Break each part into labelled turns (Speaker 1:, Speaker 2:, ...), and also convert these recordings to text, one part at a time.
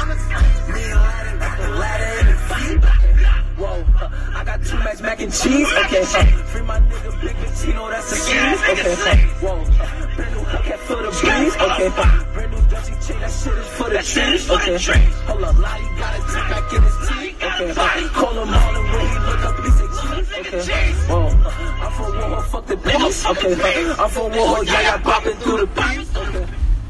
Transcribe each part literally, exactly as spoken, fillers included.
Speaker 1: Me and Latin got the ladder in the feet. Whoa, I got two Max mac and cheese. Okay, free my nigga Big Vicino, that's the keys. Okay, whoa, brand new Hellcat for the breeze. Okay, brand new Dutchy chain, that shit is for the trees. Okay, hold up, Lottie got a tip back in his teeth. Okay, call him all and when he look up, he say cheese. Okay, whoa, I'm from Warhol, fuck the peace. Okay, I'm from Warhol, yeah, yeah, bopping through the peace. Okay.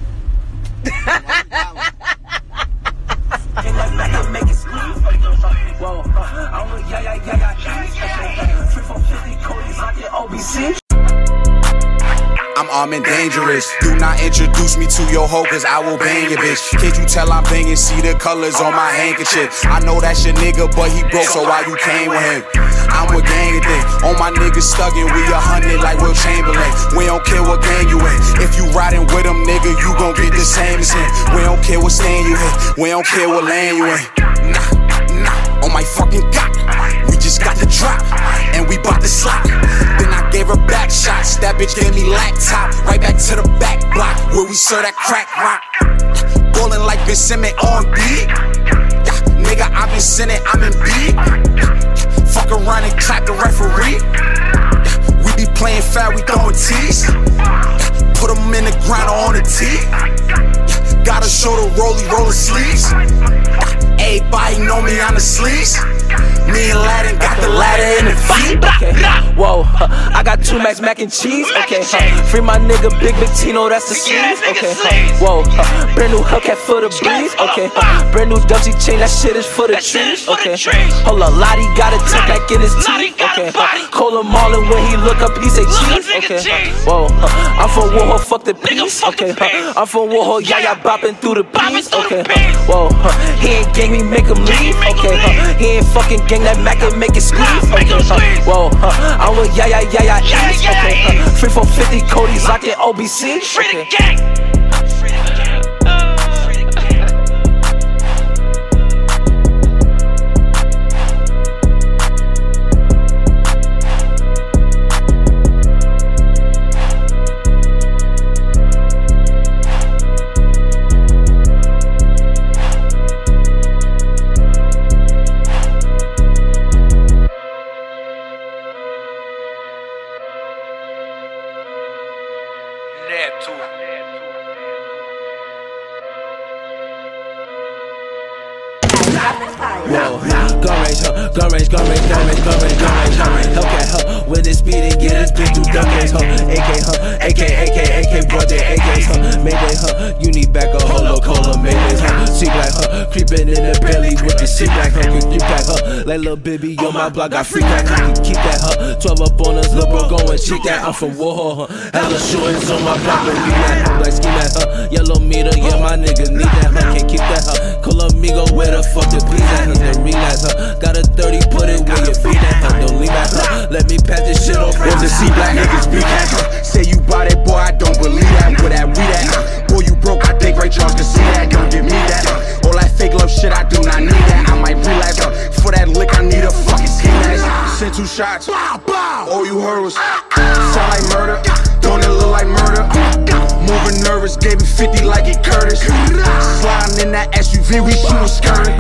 Speaker 1: Can that back and make it squeeze? Whoa, I'm with yeah, yeah, yeah, yeah. three four fifty Cody's like your O B C.
Speaker 2: I'm armed and dangerous. Do not introduce me to your hoe, cause I will bang your bitch. Can't you tell I'm banging? See the colors on my handkerchief. I know that's your nigga, but he broke, so why you came with him? I'm with gang thing. All my niggas stuck in, we a hundred like Will Chamberlain. We don't care what gang you in. If you riding with him, nigga, you gon' get the same as him. We don't care what stand you in. We don't care what lane you in. Nah, nah, on my fucking cock. We just got the drop, and we bout to slap. Then I gave her back shots. That bitch gave me laptop. Right back to the back block where we serve that crack rock. Ballin' like Ben Simmons on beat. Yeah, nigga, I been sinning, I'm in beat. Yeah, fuck around and clap the referee. Yeah, we be playing foul, we throwing tees. Yeah, put them in the ground or on the tee. Yeah, gotta show the rollie, roller sleeves. Yeah, everybody know me on the sleeves. Me and Latin got the ladder in the feet.
Speaker 1: Okay, whoa, uh, I got two Max mac and cheese. Okay, uh, free my nigga Big Vicino, that's the keys. Okay, uh, whoa, uh, brand new Hellcat for the breeze. Okay, uh, brand new Dutchy chain, that shit is for the trees. Okay, hold up, Lottie got a tip back in his teeth. Okay, uh, call him all and when he look up, he say cheese. Okay, uh, whoa, uh, I'm from Warhol, fuck the peace. Okay, uh, I'm from Warhol, yeah, yeah, bopping through the peace. Okay, uh, whoa, uh, he ain't gang me, make him leave. Okay, uh, he ain't fucking gang that Mac and make it squeeze. Okay, uh, whoa, uh, I'm with yeah, yeah, yeah, yeah, east. Okay, uh, three four fifty Cody's like an O B C. Okay.
Speaker 3: Whoa, gun range, huh? Gun range, gun range, gun range, gun range, gun range, gun range. Hellcat, huh? With his speed and get his bitch through duck games, huh? A K, huh? A K, A K, A K, brought their A Ks, huh? Mayday, huh? You need back a holo, cola, Mayday, huh? See black, huh? Creeping in the belly with the shit black, huh? Keep back, huh? Like Lil Bibby on my block, got free crack, huh? Keep that, huh? twelve up on us, Lil Bro, go and check that. I'm from Warhol, huh? Hella shootings on my block, but we that, huh? Like ski that, huh? Yellow meter, yeah, my niggas need that, huh? Can't keep that, huh? Colamigo, where the fuck the please at, huh? The relapse, huh? Got a thirty, put it where your feet at, huh? Don't leave that, huh? Let me pass this shit off.
Speaker 2: Was to see black niggas be that, huh? Say you bought it, boy, I don't believe that. Where that weed at, huh? Boy, you broke, I think Ray Charles can see that. Don't give me that, huh? All that fake love shit, I do not need that. I might relapse, huh? For that lick, I need a fucking ski mask. Sent two shots, all you heard was sound like murder. Don't it look like murder? Moving nervous, gave me fifty like it Curtis. Sliding in that S U V, we shootin' skirting.